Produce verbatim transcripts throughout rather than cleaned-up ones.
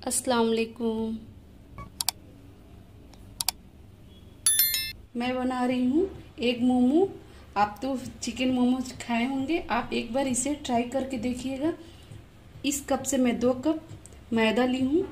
अस्सलाम वालेकुम। मैं बना रही हूँ एग मोमो। आप तो चिकन मोमोज खाए होंगे, आप एक बार इसे ट्राई करके देखिएगा। इस कप से मैं दो कप मैदा ली हूँ।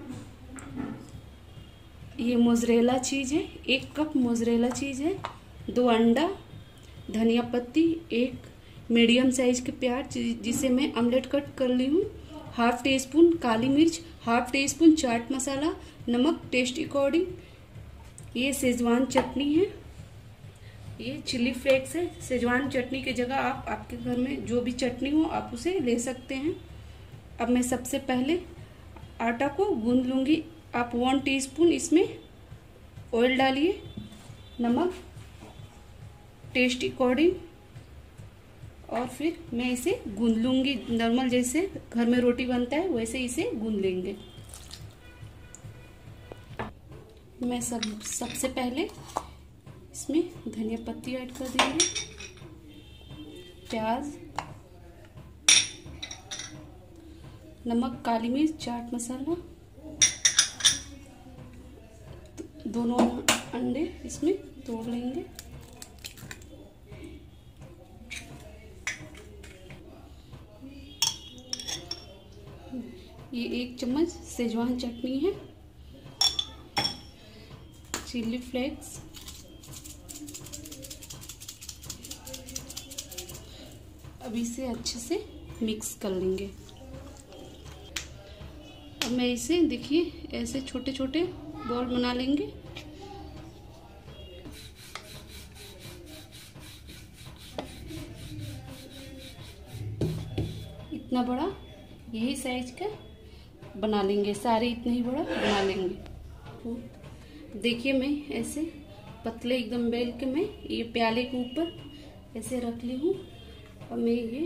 ये मोज़रेला चीज़ है, एक कप मोज़रेला चीज़ है। दो अंडा, धनिया पत्ती, एक मीडियम साइज के प्याज जिसे मैं ऑमलेट कट कर ली हूँ, हाफ टी स्पून काली मिर्च, half teaspoon chaat masala, नमक टेस्ट अकॉर्डिंग। ये शेजवान चटनी है, ये चिली फ्लेक्स है। शेजवान चटनी की जगह आप आपके घर में जो भी चटनी हो आप उसे ले सकते हैं। अब मैं सबसे पहले आटा को गूंद लूँगी। आप वन टीस्पून इसमें ऑयल डालिए, नमक टेस्ट अकॉर्डिंग, और फिर मैं इसे गूंद लूँगी। नॉर्मल जैसे घर में रोटी बनता है वैसे इसे गूंद लेंगे। मैं सब सबसे पहले इसमें धनिया पत्ती ऐड कर देंगे, प्याज, नमक, काली मिर्च, चाट मसाला, दोनों अंडे इसमें तोड़ लेंगे। ये एक चम्मच शेजवान चटनी है, चिली फ्लेक्स, अब इसे अच्छे से मिक्स कर लेंगे। अब मैं इसे देखिए ऐसे छोटे छोटे बॉल बना लेंगे। इतना बड़ा यही साइज का बना लेंगे, सारे इतना ही बड़ा बना लेंगे। देखिए मैं ऐसे पतले एकदम बेल के मैं ये प्याले के ऊपर ऐसे रख ली हूँ। और मैं ये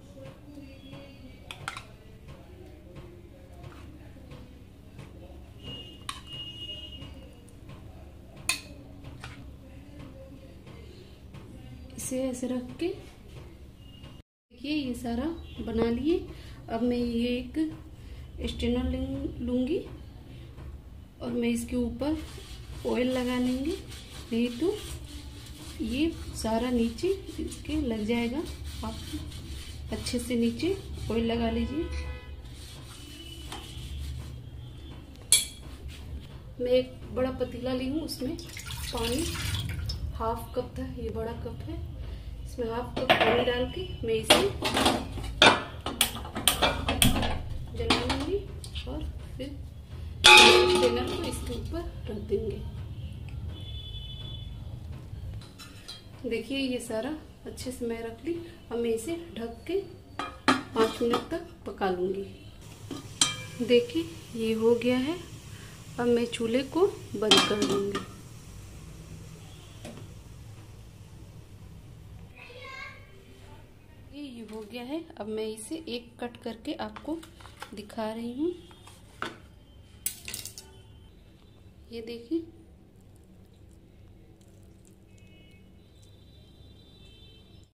इसे ऐसे रख के देखिए ये सारा बना लिए। अब मैं ये एक स्ट्रेनर लूँगी और मैं इसके ऊपर ऑयल लगा लेंगे, नहीं तो ये सारा नीचे इसके लग जाएगा। आप अच्छे से नीचे ऑयल लगा लीजिए। मैं एक बड़ा पतीला ली हूँ, उसमें पानी हाफ कप था, ये बड़ा कप है, इसमें हाफ कप पानी डाल के मैं इसे जला लूँगी और फिर स्ट्रेनर को इसके ऊपर रख देंगे। देखिए ये सारा अच्छे से मैं रख ली। अब मैं इसे ढक के पाँच मिनट तक पका लूँगी। देखिए ये हो गया है। अब मैं चूल्हे को बंद कर दूँगी। ये हो गया है। अब मैं इसे एक कट करके आपको दिखा रही हूँ। ये देखिए